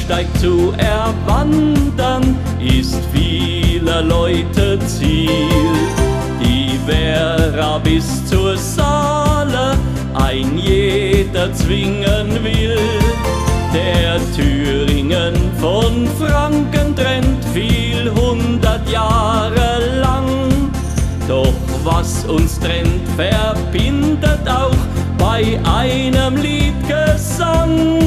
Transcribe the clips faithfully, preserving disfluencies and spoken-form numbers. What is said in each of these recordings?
Rennsteig zu erwandern, ist vieler Leute Ziel. Die Werra bis zur Saale ein jeder zwingen will. Der Thüringen von Franken trennt viel hundert Jahre lang. Doch was uns trennt, verbindet auch bei einem Liedgesang.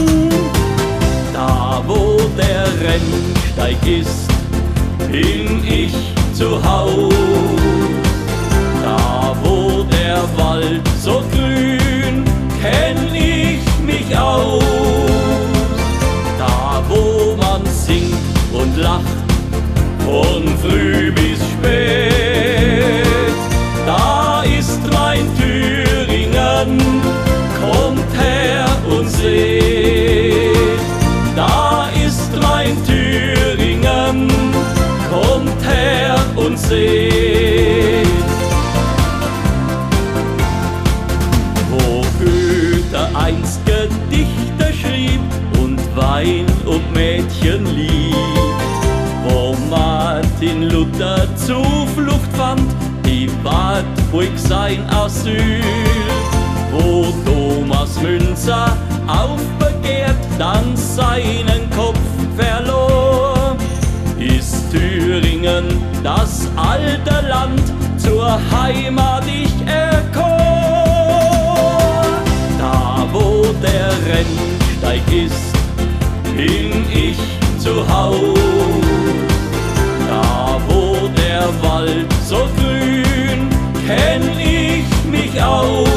Da wo der Rennsteig ist, bin ich zu Haus. Da wo der Wald so grün, kenn ich mich aus. Da wo man singt und lacht, von früh bis spät, da ist mein Thüringen, kommt her und seht. Da ist mein Thüringen, kommt her und seht. Wo Goethe einst Gedichte schrieb und Wein und Mädchenlieb, wo Martin Luther Zuflucht fand, die Wartburg sein Asyl, wo Thomas Münzer aufbegehrt, dann seinen Kopf verlor, ist Thüringen das alte Land zur Heimat ich erkor. Da wo der Rennsteig ist, bin ich zu Haus. Da wo der Wald so grün, kenn ich mich aus.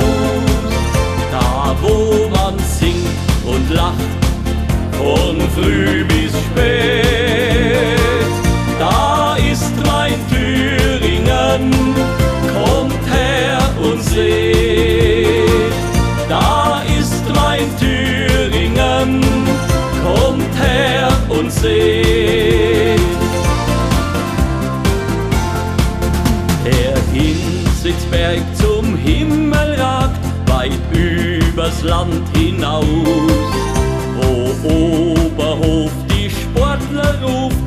Da wo man singt und lacht, von früh bis spät, da ist mein Thüringen, kommt her und seht. Da ist mein Thüringen, kommt her und seht. Der Hinsitzberg zum Himmel ragt, weit übers Land hinaus, wo Oberhof die Sportler ruft,